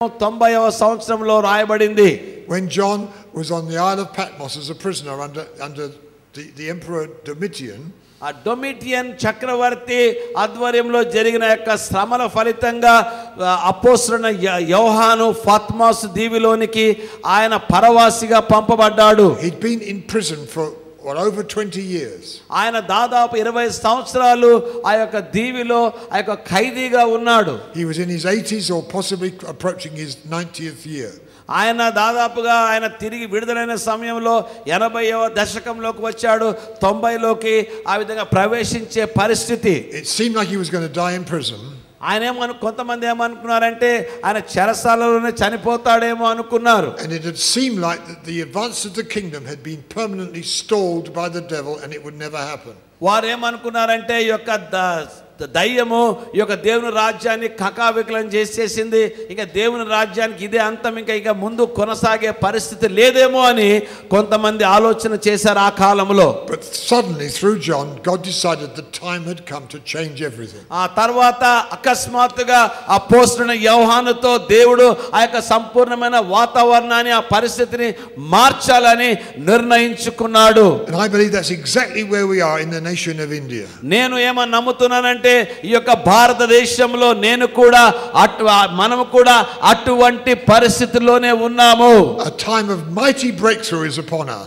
90వ సంవత్సరంలో రాయబడింది. When John was on the Isle of Patmos as a prisoner under the Emperor Domitian, ఆ Domitian చక్రవర్తి ఆధ్వర్యంలో జరిగిన యొక్క శ్రమల ఫలితంగా అపోస్తలుడైన యోహాను పత్మోస్ దీవిలోనికి ఆయన పరవాసిగా పంపబడ్డాడు. He'd been in prison for over 20 years. ఆయన దాదాపు 20 సంవత్సరాలు ఆ యొక్క దీవిలో ఆ యొక్క ఖైదీగా ఉన్నాడు. He was in his 80s or possibly approaching his 90th year. ఆయన దాదాపుగా ఆయన తిరిగి విడుదలైన సమయంలో 80వ దశకంలోకి వచ్చాడు, 90లోకి ఆ విధంగా ప్రవేశించే పరిస్థితి. It seemed like he was going to die in prison. ఆయన కొంతమంది ఏమనుకున్నారంటే ఆయన చెరసాలలోనే చనిపోతాడేమో అనుకున్నారు. And it had seemed like that the advance of the kingdom had been permanently stalled by the devil and it would never happen. వారు ఏమనుకున్నారంటే ఈ యొక్క దయ్యము ఈ యొక్క దేవుని రాజ్యాన్ని కకావికలం చేసేసింది, ఇంకా దేవుని రాజ్యానికి ఇదే అంతం, ఇంకా ముందు కొనసాగే పరిస్థితి లేదేమో అని కొంతమంది ఆలోచన చేశారు ఆ కాలంలో. But suddenly through John God decided the time had come to change everything. ఆ తర్వాత అకస్మాత్తుగా అపోస్తలుడైన యోహానుతో దేవుడు ఆ యొక్క సంపూర్ణమైన వాతావరణాన్ని ఆ పరిస్థితిని మార్చాలని నిర్ణయించుకున్నాడు. And I believe that's exactly where we are in the nation of India. నేను ఏమని నమ్ముతున్నానంటే ఈ యొక్క భారతదేశంలో మనము కూడా అటువంటి పరిస్థితుల్లోనే ఉన్నాము. A time of mighty breakthrough is upon us.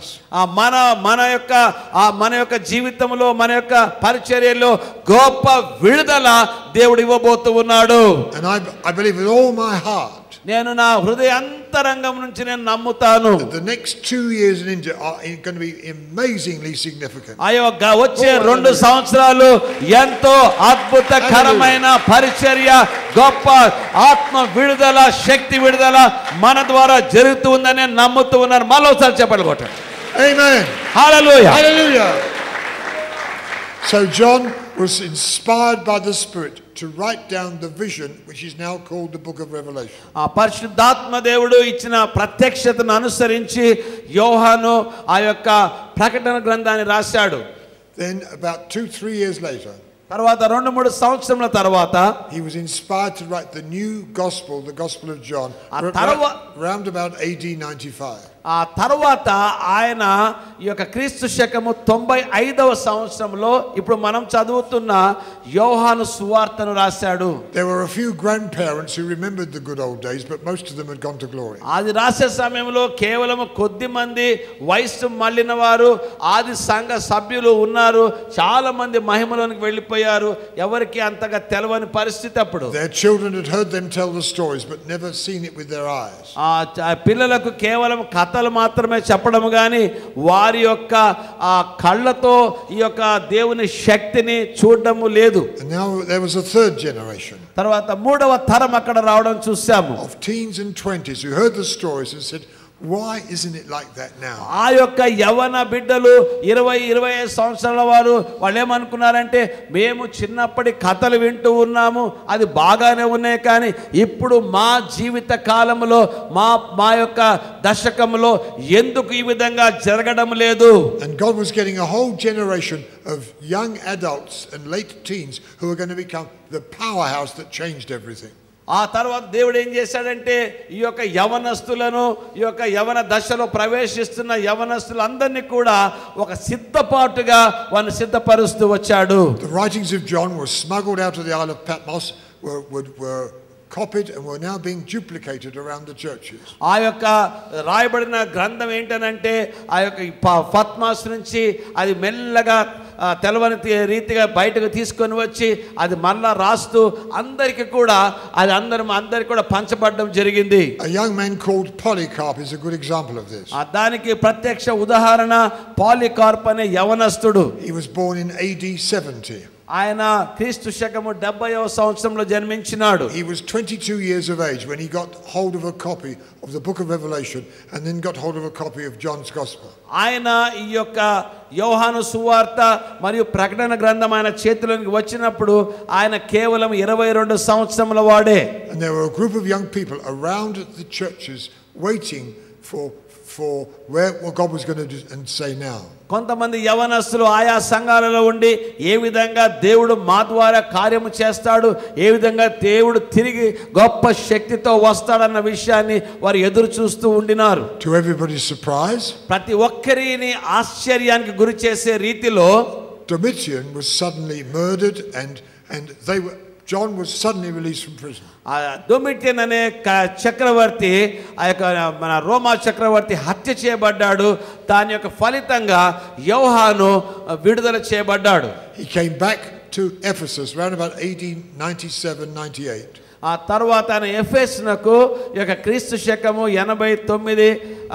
మన యొక్క జీవితంలో మన యొక్క పరిచర్యలో గొప్ప విడుదల దేవుడు ఇవ్వబోతూ ఉన్నాడు. And I believe with all my heart నేను నా హృదయాంతరంగం నుంచి నేను నమ్ముతాను the next 2 years in India are going to be amazingly significant. వచ్చే 2 సంవత్సరాలు ఎంతో అద్భుతకరమైన పరిచర్య, గొప్ప ఆత్మ విడుదల, శక్తి విడుదల మన ద్వారా జరుగుతుందని నమ్ముతూ ఉన్నారు. మరోసారి చెప్పండి కొట్టండి. Amen. Hallelujah. Hallelujah. So John was inspired by the Spirit to write down the vision which is now called the book of Revelation. ఆ పరిశుద్ధాత్మ దేవుడు ఇచ్చిన ప్రత్యక్షతను అనుసరించి యోహాను ఆ యొక్క ప్రకటన గ్రంథాన్ని రాశాడు. Then about 2-3 years later, తర్వాత 2-3 సంవత్సరాల తర్వాత he was inspired to write the new gospel, the Gospel of John, around about AD 95. ఆ తర్వాత ఆయన ఈ యొక్క క్రీస్తు శకము 95వ సంవత్సరంలో ఇప్పుడు మనం చదువుతున్న యోహాను సువార్తను రాశాడు. There were a few grandparents who remembered the good old days, but most of them had gone to glory. అది రాసే సమయంలో కేవలం కొద్ది మంది వయసు మళ్ళిన వారు ఆది సంఘ సభ్యులు ఉన్నారు. చాలా మంది మహిమలోనికి వెళ్ళిపోయారు. ఎవరికి అంతగా తెలవని పరిస్థితి అప్పుడు. Their children had heard them tell the stories but never seen it with their eyes. ఆ పిల్లలకు కేవలం కథలు మాత్రమే చెప్పడం గాని వారి యొక్క ఆ కళ్ళతో ఈ యొక్క దేవుని శక్తిని చూడడము లేదు. And now there was a third generation. తర్వాత 3వ తరం అక్కడ రావడం చూసాము. Of teens and 20s who heard the stories and said, why isn't it like that now? ఆ యొక్క యవన బిడ్డలు 20-25 సంవత్సరాల వారు వాళ్ళు ఏమనుకున్నారంటే మేము చిన్నప్పటి కథలు వింటూ ఉన్నాము, అది బాగానే ఉన్నాయి, కానీ ఇప్పుడు మా జీవిత కాలంలో మా యొక్క దశకంలో ఎందుకు ఈ విధంగా జరగడం లేదు? And God was getting a whole generation of young adults and late teens who were going to become the powerhouse that changed everything. ఆ తర్వాత దేవుడు ఏం చేశాడంటే ఈ యొక్క యవనస్తులను ఈ యొక్క యవన దశలో ప్రవేశిస్తున్న యవనస్తులందరినీ కూడా ఒక సిద్ధపాటుగా వారిని సిద్ధపరుస్తూ వచ్చాడు. The writings of John were smuggled out of the Isle of Patmos, were copied and were now being duplicated around the churches. ఆ యొక్క రాయబడిన గ్రంథం ఏంటనంటే ఆ యొక్క పత్మస్ నుంచి అది మెల్లగా తెలవని రీతిగా బయటకు తీసుకొని వచ్చి అది మళ్ళా రాస్తూ అందరికి కూడా అది అందరికి కూడా పంచబడడం జరిగింది. A young man called Polycarp is a good example of this. దానికి ప్రత్యక్ష ఉదాహరణ పాలికార్ప్ అనే యవనస్తుడు. He was born in AD 70. ఆయన క్రీస్తు శకము 70వ సంవత్సరంలో జన్మించినాడు. He was 22 years of age when he got hold of a copy of the book of Revelation and then got hold of a copy of John's Gospel. ఆయన ఈ యొక్క యోహాను సువార్త మరియు ప్రకటన గ్రంథం ఆయన చేతిలోకి వచ్చినప్పుడు ఆయన కేవలం 22 సంవత్సరముల వాడే. And there were a group of young people around the churches waiting for what God was going to do and say now. కొంతమంది యవనస్తులు ఆయా సంఘాలలో ఉండి ఏ విధంగా దేవుడు మా ద్వారా కార్యము చేస్తాడు, ఏ విధంగా దేవుడు తిరిగి గొప్ప శక్తితో వస్తాడన్న విషయాన్ని వారు ఎదురు చూస్తూ ఉండినారు. To everybody's surprise, ప్రతి ఒక్కరిని ఆశ్చర్యానికి గురి చేసే రీతిలో Domitian was suddenly murdered, and John was suddenly released from prison. Domitian అనే చక్రవర్తి, ఆ యొక్క మన రోమా చక్రవర్తి హత్య చేయబడ్డాడు. దాని యొక్క ఫలితంగా యోహాను విడుదల చేయబడ్డాడు. He came back to Ephesus around about AD 97-98. ఆ తర్వాత ఆయన ఎఫెసునకు ఈ యొక్క క్రీస్తు శకము 89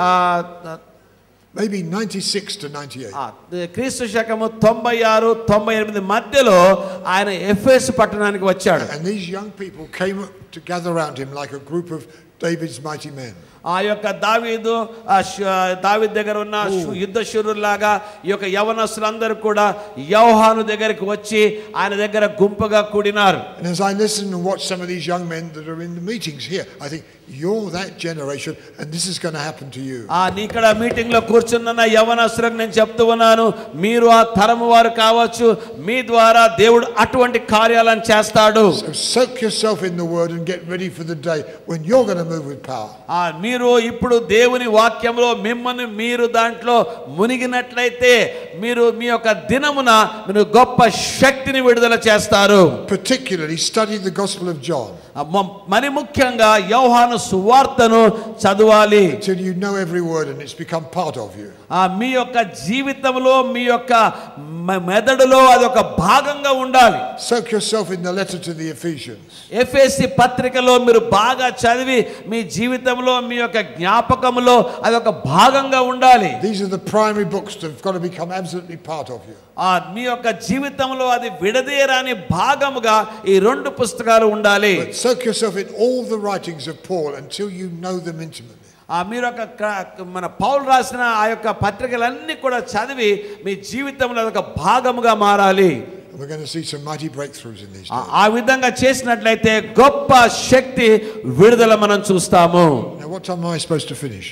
maybe 96 to 98. క్రీస్తు శకము 96-98 మధ్యలో ఆయన ఎఫెసు పట్టణానికి వచ్చాడు. And these young people came to gather around him like a group of David's mighty men. ఆ యొక్క దావీదు దగ్గర ఉన్న యుద్ధ శూరులాగా ఈ యొక్క యవనస్తులందరూ కూడా యోహాను దగ్గరికి వచ్చి ఆయన దగ్గర గుంపుగా కూడినారు. And as I listen and watch some of these young men that are in the meetings here, I think you're that generation and this is going to happen to you. ఇక్కడ మీటింగ్ లో కూర్చున్న యవనస్తులకు నేను చెప్తూ ఉన్నాను, మీరు ఆ తరము వారు కావచ్చు, మీ ద్వారా దేవుడు అటువంటి కార్యాలను చేస్తాడు. So soak yourself in the word and get ready for the day when you're going to move with power. మీరు ఇప్పుడు దేవుని వాక్యంలో మిమ్మల్ని మీరు దాంట్లో మునిగినట్లయితే మీరు మీ యొక్క దినమున మీరు గొప్ప శక్తిని విడుదల చేస్తారు. Particularly study the Gospel of John. మరి ముఖ్యంగా యోహాను సువార్తను చదవాలి. Until you know every word and it's become part of you. మీ యొక్క జీవితంలో మీ యొక్క మెదడులో అది ఒక భాగంగా ఉండాలి. Soak yourself in the letter to the Ephesians. ఎఫెసీ పత్రికలో మీరు బాగా చదివి మీ జీవితంలో మీ యొక్క జ్ఞాపకంలో అది ఒక భాగంగా ఉండాలి. These are the primary books that have got to become absolutely part of you. మీ యొక్క జీవితంలో అది విడదీయరాని భాగముగా ఈ రెండు పుస్తకాలు ఉండాలి. But soak yourself in all the writings of Paul until you know them intimately. మీరు మన పౌలు రాసిన ఆ యొక్క పత్రికలన్నీ కూడా చదివి మీ జీవితంలో ఒక భాగముగా మారాలి. We're going to see some mighty breakthroughs in these days. ఆ విధంగా చేసినట్లయితే గొప్ప శక్తి విడుదల మనం చూస్తాము. Now what time am I supposed to finish?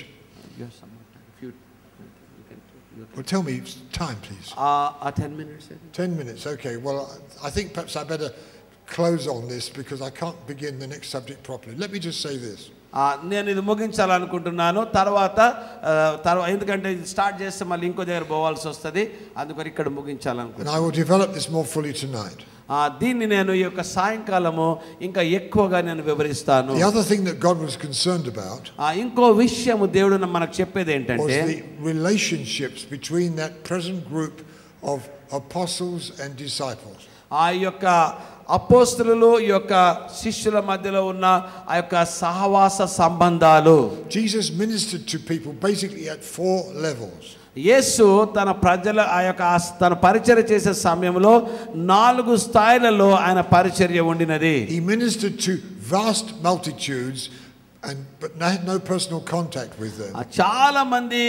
Well, tell me time, please. 10 minutes. 10 minutes. Okay. Well, I think perhaps I better close on this because I can't begin the next subject properly. Let me just say this. నేను ఇది ముగించాలనుకుంటున్నాను. తర్వాత ఎందుకంటే ఇది start చేస్తే మళ్ళీ ఇంకో దగ్గర పోవాల్సి వస్తుంది, అందుకని ఇక్కడ ముగించాలనుకుంటున్నాను. And I will develop this more fully tonight. దీన్ని నేను ఈ యొక్క సాయంకాలము ఇంకా ఎక్కువగా నేను వివరిస్తాను. The other thing that God was concerned about ఇంకో విషయము దేవుడు మనకు చెప్పేది ఏంటంటే was the relationships between that present group of apostles and disciples. ఆ యొక్క అపోస్తలులు ఈ యొక్క శిష్యుల మధ్యలో ఉన్న ఆ యొక్క సహవాస సంబంధాలు. Jesus ministered to people basically at 4 levels. యేసు తన ప్రజల ఆ యొక్క తన పరిచర్య చేసే సమయంలో 4 స్థాయిలలో ఆయన పరిచర్య ఉండినది. He ministered to vast multitudes but had no personal contact with them. చాలా మంది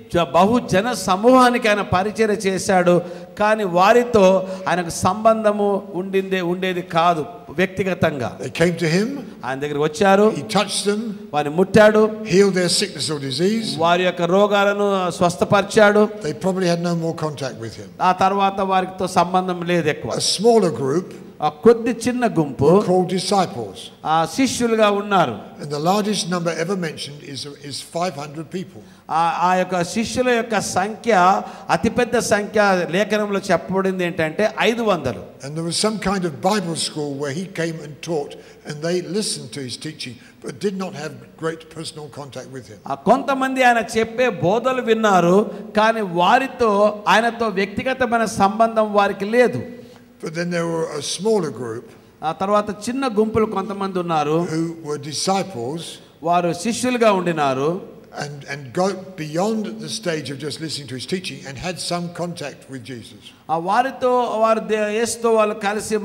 బహుజన సమూహానికి ఆయన పరిచర్య చేశాడు, కానీ వారితో ఆయనకు సంబంధము ఉండేది కాదు వ్యక్తిగతంగా. They came to him. ఆయన దగ్గరికి వచ్చారు. He touched them. వారిని ముట్టాడు. Healed their sickness or disease. వారి యొక్క రోగాలను స్వస్థపరిచాడు. They probably had no more contact with him. ఆ తర్వాత వారితో సంబంధం లేదు ఎక్కువ. A smaller group, కొద్ది చిన్న గుంపు called disciples. శిష్యులుగా ఉన్నారు. And the largest number ever mentioned is 500 people. ఆ యొక్క శిష్యుల యొక్క సంఖ్య అతిపెద్ద సంఖ్య లేఖనంలో చెప్పబడింది ఏంటంటే 500. And there was some kind of Bible school where he came and taught and they listened to his teaching but did not have great personal contact with him. కొంతమంది ఆయన చెప్పే బోధలు విన్నారు, కానీ వారితో ఆయనతో వ్యక్తిగతమైన సంబంధం వారికి లేదు. But then there were a smaller group ఆ తర్వాత చిన్న గుంపులు కొంతమంది ఉన్నారు who were disciples, వారు శిష్యులుగా ఉండినారు, and got beyond the stage of just listening to his teaching and had some contact with Jesus. వారితో వారు యేసుతో వాళ్ళు కలిసి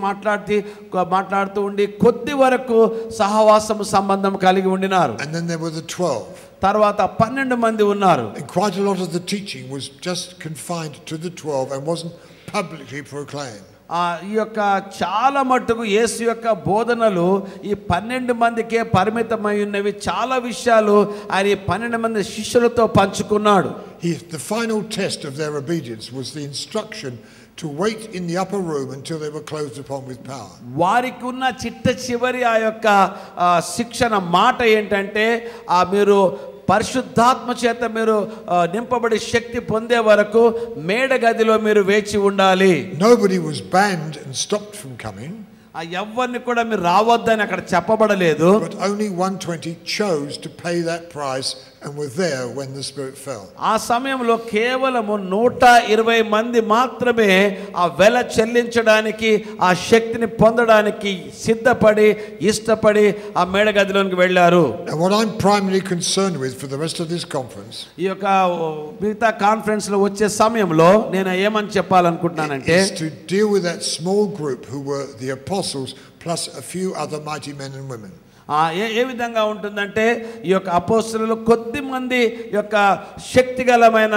మాట్లాడుతూ ఉండి కొద్ది వరకు సహవాసము సంబంధం కలిగి ఉండినారు. And then there were the 12. తర్వాత 12 మంది ఉన్నారు. And quite a lot of the teaching was just confined to the 12 and wasn't publicly proclaimed. ఈ యొక్క చాలా మట్టుకు యేసు యొక్క బోధనలు ఈ 12 మందికే పరిమితమై ఉన్నవి. చాలా విషయాలు ఆయన ఈ 12 మంది శిష్యులతో పంచుకున్నాడు. The final test of their obedience was the instruction to wait in the upper room until they were closed upon with power. వారికి ఉన్న చిట్ట చివరి ఆ యొక్క శిక్షణ మాట ఏంటంటే మీరు పరిశుద్ధాత్మ చేత మీరు నింపబడి శక్తి పొందే వరకు మేడ గదిలో మీరు వేచి ఉండాలి. Nobody was banned and stopped from coming. ఎవ్వరిని కూడా మీరు రావద్దని అక్కడ చెప్పబడలేదు. But only 120 chose to pay that price and were there when the Spirit fell. ఆ సమయంలో కేవలము 120 మంది మాత్రమే ఆ వెల చెల్లించడానికి ఆ శక్తిని పొందడానికి సిద్ధపడి ఇష్టపడి ఆ మేడగదిలోనికి వెళ్ళారు. And what I'm primarily concerned with for the rest of this conference ఈ యొక్క మిగతా కాన్ఫరెన్స్ లో వచ్చే సమయంలో నేను ఏమని చెప్పాలనుకుంటున్నానంటే is to deal with that small group who were the apostles plus a few other mighty men and women. ఏ విధంగా ఉంటుందంటే ఈ యొక్క అపోస్తలులు కొద్ది మంది యొక్క శక్తిగలమైన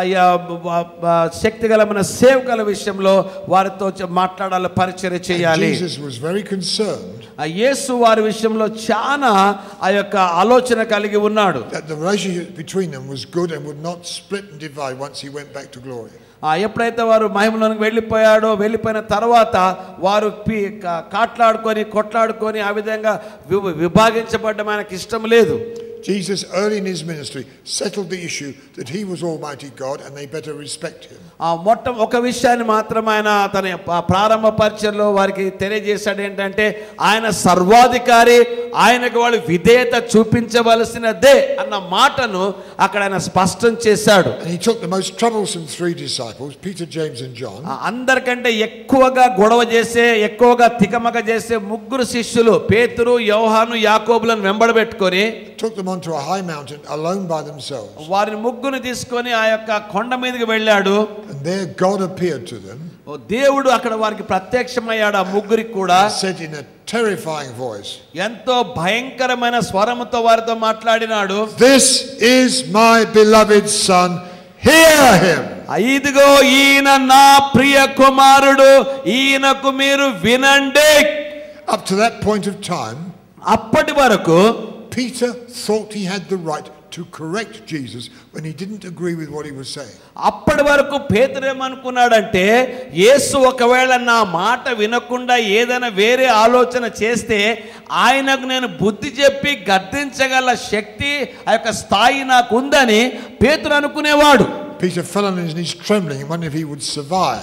సేవకుల విషయంలో వారితో మాట్లాడాలి, పరిచర్య చేయాలి. Jesus was very concerned యేసు వారి విషయంలో చాలా ఆ యొక్క ఆలోచన కలిగి ఉన్నాడు. that the relationship between them was good and would not split and divide once he went back to glory. ఎప్పుడైతే వారు మహిమలోనికి వెళ్ళిపోయిన తర్వాత వారు కాట్లాడుకొని కొట్లాడుకొని ఆ విధంగా విభాగించబడ్డం ఆయనకి ఇష్టం లేదు. Jesus early in his ministry settled the issue that he was Almighty God and they better respect him. ఒక విషయాన్ని మాత్రం ఆయన తన ప్రారంభ పరిచర్యలో వారికి తెలియజేశాడు ఏంటంటే ఆయన సర్వాధికారి, ఆయనకు వాళ్ళు విధేయత చూపించవలసినదే అన్న మాటను అక్కడ ఆయన స్పష్టం చేశాడు. And he took the most troublesome 3 disciples, Peter, James and John. అందరికంటే ఎక్కువగా గొడవ చేసే, ఎక్కువగా తికమక చేసే 3 శిష్యులు పేతురు, యోహాను, యాకోబులను వెంబడబెట్టుకొని took them onto a high mountain alone by themselves. వారిని ముగ్గురు తీసుకొని ఆ యొక్క కొండ మీదకి వెళ్ళాడు. And there God appeared to them. దేవుడు అక్కడ వారికి ప్రత్యక్షమయ్యాడు ఆ ముగ్గురికి కూడా. Said in a terrifying voice, ఎంతో భయంకరమైన స్వరముతో వారితో మాట్లాడినాడు. This is my beloved son, hear him. ఇదిగో ఈయన నా ప్రియ కుమారుడు, ఈయనకు మీరు వినండి. Up to that point of time, అప్పటి వరకు Peter thought he had the right to correct Jesus when he didn't agree with what he was saying. అప్పటి వరకు పేతురు ఏమనుకున్నాడంటే యేసు ఒకవేళ నా మాట వినకుండా ఏదైనా వేరే ఆలోచన చేస్తే ఆయనకు నేను బుద్ధి చెప్పి గద్దించగల శక్తి ఆ యొక్క స్థాయి నాకు ఉందని పేతురు అనుకునేవాడు. Peter fell on his knees trembling and wondered if he would survive.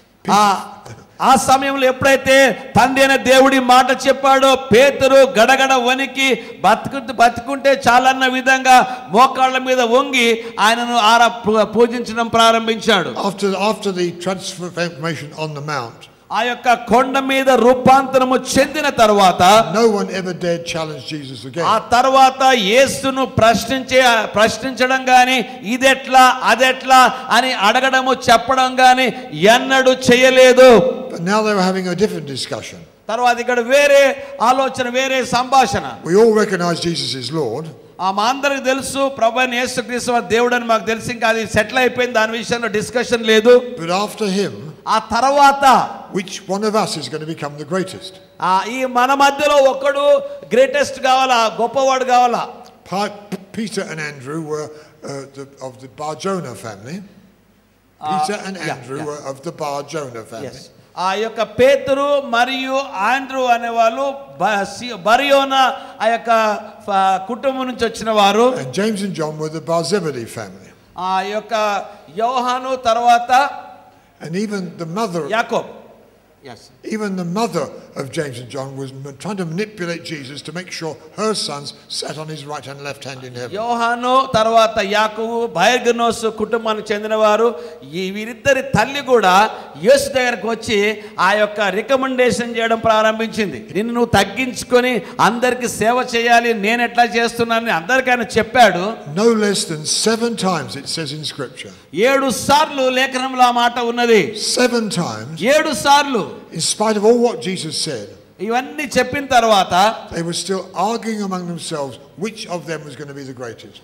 ఆ సమయంలో ఎప్పుడైతే తండ్రి అనే దేవుడి మాట చెప్పాడో పేతురు గడగడ వణికి బతుకుంటే చాలన్న విధంగా మోకాళ్ళ మీద వంగి ఆయనను పూజించడం ప్రారంభించాడు. After the transformation on the mount, ఆ యొక్క కొండ మీద రూపాంతరము చెందిన తర్వాత no one ever dared challenge Jesus again. ఆ తర్వాత యేసును ప్రశ్నించడం గాని ఇదెట్లా అదెట్లా అని అడగడము చెప్పడం గాని ఎన్నడూ చేయలేదు. But now they were having a different discussion. తర్వాత ఇక్కడ వేరే ఆలోచన, వేరే సంభాషణ. We all recognize Jesus is Lord. మా అందరికి తెలుసు ప్రభువైన యేసుక్రీస్తు దేవుడు అని మాకు తెలుసు, ఇంకా అది సెటిల్ అయిపోయింది, దాని విషయంలో డిస్కషన్ లేదు. But after him, ఆ తర్వాత which one of us is going to become the greatest? ఈ మన మధ్యలో ఒకడు గ్రేటెస్ట్ కావాలా, గొప్పవాడు కావాలా? Peter and Andrew were of the Bar Jonah family. Peter and Andrew were of the Bar Jonah family. Yes. ఆ యొక్క పేతురు మరియు ఆండ్రూ అనేవాళ్ళు బరియోనా ఆ యొక్క కుటుంబం నుంచి వచ్చిన వారు. And James and John were the Bar Zebedee family. ఆ యొక్క యోహాను తర్వాత and even the mother యాకోబ్. Yes. Even the mother of James and John was trying to manipulate Jesus to make sure her sons sat on his right and left hand in heaven. యోహాను తర్వాత యాకోబు బయర్గనోస్ కుటుంబానికి చెందినవారు. వీరిద్దరి తల్లి కూడా యేసు దగ్గరికి వచ్చి ఆ యొక్క రికమెండేషన్ చేయడం ప్రారంభించింది. నిన్ను నువ్వు తగ్గించుకొని అందరికి సేవ చేయాలి, నేను ఎట్లా చేస్తున్నానని అందరికైనా చెప్పాడు. No less than 7 times it says in scripture. 7 సార్లు లేఖనంలో ఆ మాట ఉన్నది. 7 times. 7 సార్లు. In spite of all what Jesus said, ఇవన్నీ చెప్పిన తర్వాత they were still arguing among themselves which of them was going to be the greatest.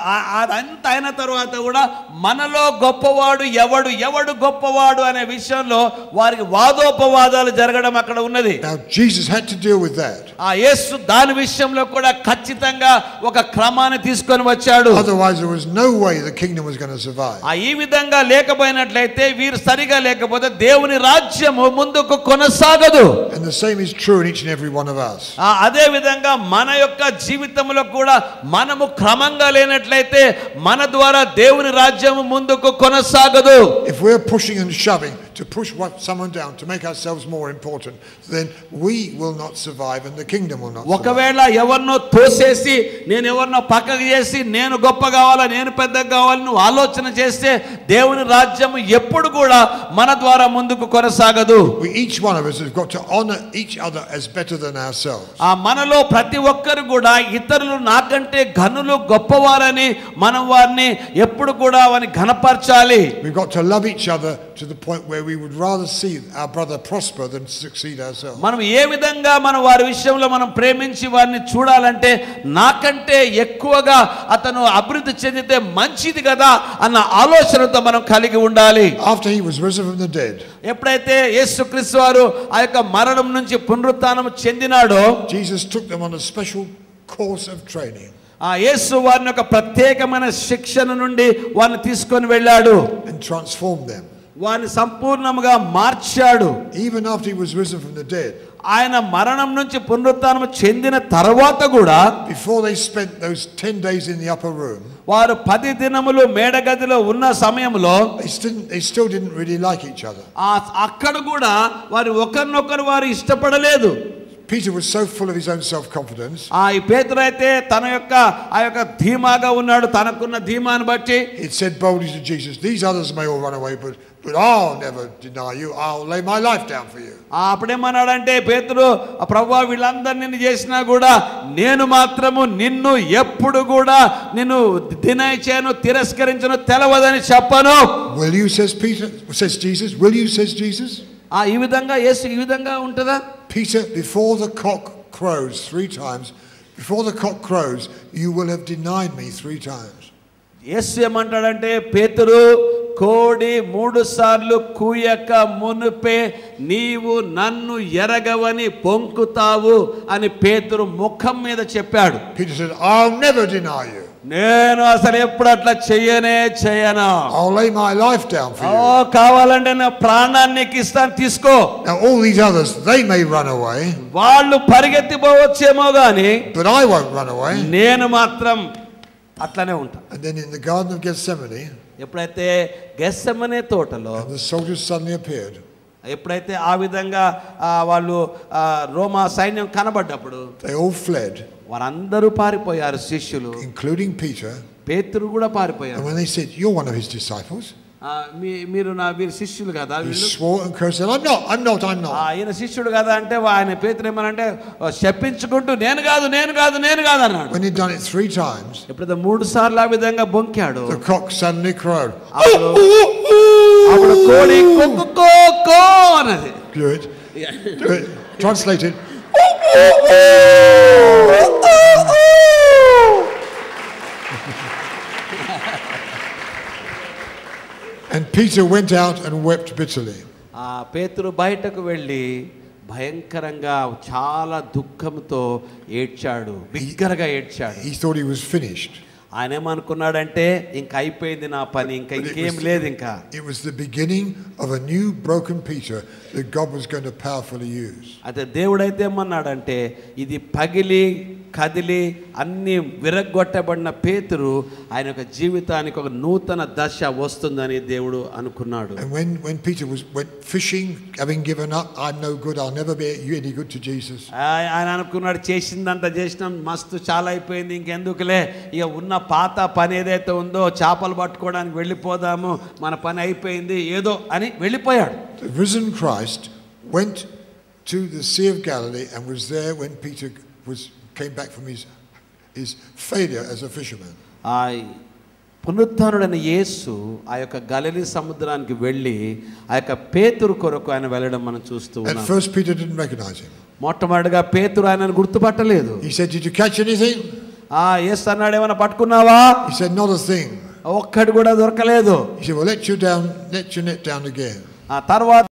అదంతా అయిన తర్వాత కూడా మనలో గొప్పవాడు ఎవడు ఎవడు గొప్పవాడు అనే విషయంలో వారికి వాదోపవాదాలు జరగడం అక్కడ ఉన్నది. Now Jesus had to deal with that. యేసు దాని విషయంలో కూడా ఖచ్చితంగా ఒక క్రమాన్ని తీసుకొని వచ్చాడు. Otherwise there was no way the kingdom was going to survive. ఈ విధంగా లేకపోయినట్లయితే వీరు సరిగా లేకపోతే దేవుని రాజ్యము ముందుకు కొనసాగదు. And the same is true in each and every one of us. అదే విధంగా మన యొక్క జీవితంలో కూడా మనము క్రమంగా లేనట్లయితే మన ద్వారా దేవుని రాజ్యము ముందుకు కొనసాగదు. If we're pushing and shoving to push someone down to make ourselves more important, then we will not survive and the kingdom will not survive. ఒకవేళ ఎవరినో తోసేసి నేను ఎవరినో పక్కకు చేసి నేను గొప్ప కావాలా నేను పెద్ద కావాలని నువ్వు ఆలోచన చేస్తే దేవుని రాజ్యం ఎప్పుడు కూడా మన ద్వారా ముందుకు కొనసాగదు. Each one of us has got to honor each other as better than ourselves. మనలో ప్రతి ఒక్కరు కూడా ఇతరులు నాకంటే ఘనులు గొప్పవారని మనం వారిని ఎప్పుడు కూడా వారిని ఘనపరచాలి. We've got to love each other to the point where we would rather see our brother prosper than succeed ourselves. మనం ఏ విధంగా మనం వారి విషయంలో మనం ప్రేమించి వారిని చూడాలంటే నాకంటే ఎక్కువగా అతను అభివృద్ధి చెందితే మంచిది కదా అన్న ఆలోచనతో మనం కలిగి ఉండాలి. After he was risen from the dead, ఎప్పుడైతే యేసుక్రీస్తు వారు ఆ యొక్క మరణం నుంచి పునరుత్థానం చెందినాడో Jesus took them on a special course of training. యేసు వారిని ఒక ప్రత్యేకమైన శిక్షణ నుండి వారిని తీసుకొని వెళ్ళాడు. And transformed them. వారిని సంపూర్ణంగా మార్చాడు. Even after he was risen from the dead, ఆయన మరణం నుంచి పునరుత్థానం చెందిన తర్వాత కూడా before they spent those 10 days in the upper room, వారు 10 దినములు మేడగదిలో ఉన్న సమయంలో they still didn't really like each other. అక్కడ కూడా వారు ఒకరినొకరు వారు ఇష్టపడలేదు. Peter was so full of his own self-confidence. ఈ పేతురు అయితే తన యొక్క ఆ యొక్క ధీమాగా ఉన్నాడు. తనకున్న ధీమాను బట్టి He said boldly to Jesus, "These others may all run away, but I'll never deny you. I'll lay my life down for you." అప్పుడేమన్నాడంటే పేతురు, ప్రభువా వీళ్ళందరూ నిన్ను చేసినా కూడా నేను మాత్రము నిన్ను ఎప్పుడు కూడా నిన్ను డినై చేయను తిరస్కరించను తెలవదని చెప్పను. Will you, says Peter, says Jesus. Will you, says Jesus. ఈ విధంగా యేసు ఈ విధంగా ఉంటదా? Peter, before the cock crows 3 times, before the cock crows, you will have denied me 3 times. యేసు ఏమంటాడంటే పేతురు కోడి 3 సార్లు కూయక మునుపే నీవు నన్ను ఎరగవని పొంకుతావు అని పేతురు ముఖం మీద చెప్పాడు. Peter said, "I'll never deny you. నేను అసలు ఎప్పుడు అట్లా చేయను. I'll lay my life down for you." కావాలంటే నా ప్రాణాన్ని ఇస్తాను, తీసుకో. Now all these others, they may run away, వాళ్ళు పరిగెత్తిపోవచ్చేమో గాని but I won't run away. నేను మాత్రం అట్లనే ఉంటా. And then in the Garden of Gethsemane, ఎప్పుడైతే గెత్సెమనే తోటలో the soldiers suddenly appeared. ఎప్పుడైతే ఆ విధంగా వాళ్ళు రోమా సైన్యం కనబడ్డప్పుడు They all fled, వారందరూ పారిపోయారు శిష్యులు, including Peter. పేతురు కూడా పారిపోయారు. And when they said, "You're one of his disciples," మీరు నా వీరి శిష్యులు కదా, he swore and cursed, "I'm not. ఈయన శిష్యుడు కదా అంటే ఆయన పేతురు ఏమనంటే శపించుకుంటూ నేను కాదు అన్నాడు. When he'd done it 3 times, ఎప్పుడైతే 3 సార్లు ఆ విధంగా బొంకాడు, the cock suddenly crowed. అప్పుడు కోడి కుక్కుకో అన్నది. Do it. Translated. And Peter went out and wept bitterly. పేతురు బయటకు వెళ్ళి భయంకరంగా చాలా దుఃఖంతో ఏడ్చాడు, బిగ్గరగా ఏడ్చాడు. He thought he was finished. ఆయన ఏమనుకున్నాడంటే ఇంక అయిపోయింది నా పని, ఇంకేం లేదు ఇంకా. It was the beginning of a new broken Peter that God was going to powerfully use. అయితే దేవుడైతే ఏమన్నాడంటే ఇది పగిలి కదిలి అన్ని విరగ్గొట్టబడిన పేతురు ఆయన యొక్క జీవితానికి ఒక నూతన దశ వస్తుందని దేవుడు అనుకున్నాడు. And when Peter went fishing, having given up, "I'm no good, I'll never be any good to Jesus." ఆయన అనుకున్నాడు చేసిందంతా చేసినాం, మస్తు చాలా అయిపోయింది, ఇంకెందుకులే ఇక ఉన్న పాత పని ఏదైతే ఉందో చేపలు పట్టుకోవడానికి వెళ్ళిపోదాము, మన పని అయిపోయింది ఏదో అని వెళ్ళిపోయాడు. The risen Christ went to the Sea of Galilee and was there when Peter came back from his failure as a fisherman. పునరుత్థానుడైన యేసు ఆ యొక్క గలిలీ సముద్రానికి వెళ్ళి ఆ యొక్క పేతురు కొరకు ఆయన వెళ్ళడం మనం చూస్తూ ఉన్నాం. At first Peter didn't recognize him. మొట్టమొదటిగా పేతురు ఆయనను గుర్తుపట్టలేదు. He said, "Did you catch anything?" యేసు అన్నాడు, ఏమైనా పట్టుకున్నావా? He said, "Not a thing." ఒక్కటి కూడా దొరకలేదు. He said, "Well, let your net down again." తర్వాత